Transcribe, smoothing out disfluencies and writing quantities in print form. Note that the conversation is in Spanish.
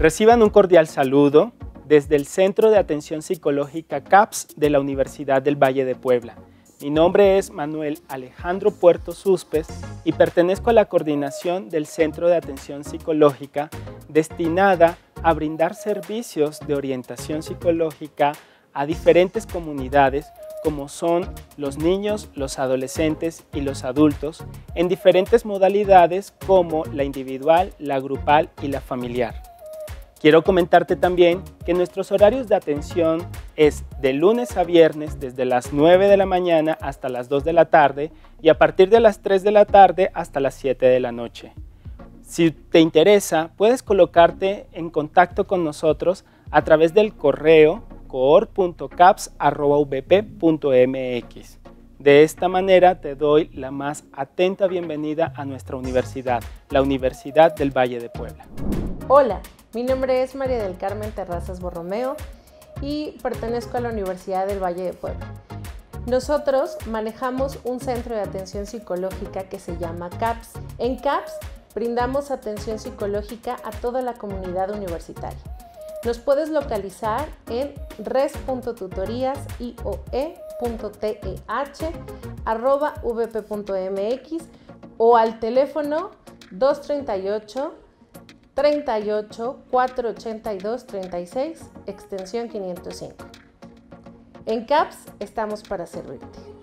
Reciban un cordial saludo desde el Centro de Atención Psicológica CAPS de la Universidad del Valle de Puebla. Mi nombre es Manuel Alejandro Puerto Suspes y pertenezco a la coordinación del Centro de Atención Psicológica destinada a brindar servicios de orientación psicológica a diferentes comunidades como son los niños, los adolescentes y los adultos en diferentes modalidades como la individual, la grupal y la familiar. Quiero comentarte también que nuestros horarios de atención es de lunes a viernes desde las 9 de la mañana hasta las 2 de la tarde y a partir de las 3 de la tarde hasta las 7 de la noche. Si te interesa, puedes colocarte en contacto con nosotros a través del correo coor.caps@vp.mx. De esta manera te doy la más atenta bienvenida a nuestra universidad, la Universidad del Valle de Puebla. Hola, mi nombre es María del Carmen Terrazas Borromeo y pertenezco a la Universidad del Valle de Puebla. Nosotros manejamos un centro de atención psicológica que se llama CAPS. En CAPS brindamos atención psicológica a toda la comunidad universitaria. Nos puedes localizar en res.tutorías.iOE.teh@vp.mx o al teléfono 238 38 482 36, extensión 505. En CAPS estamos para servirte.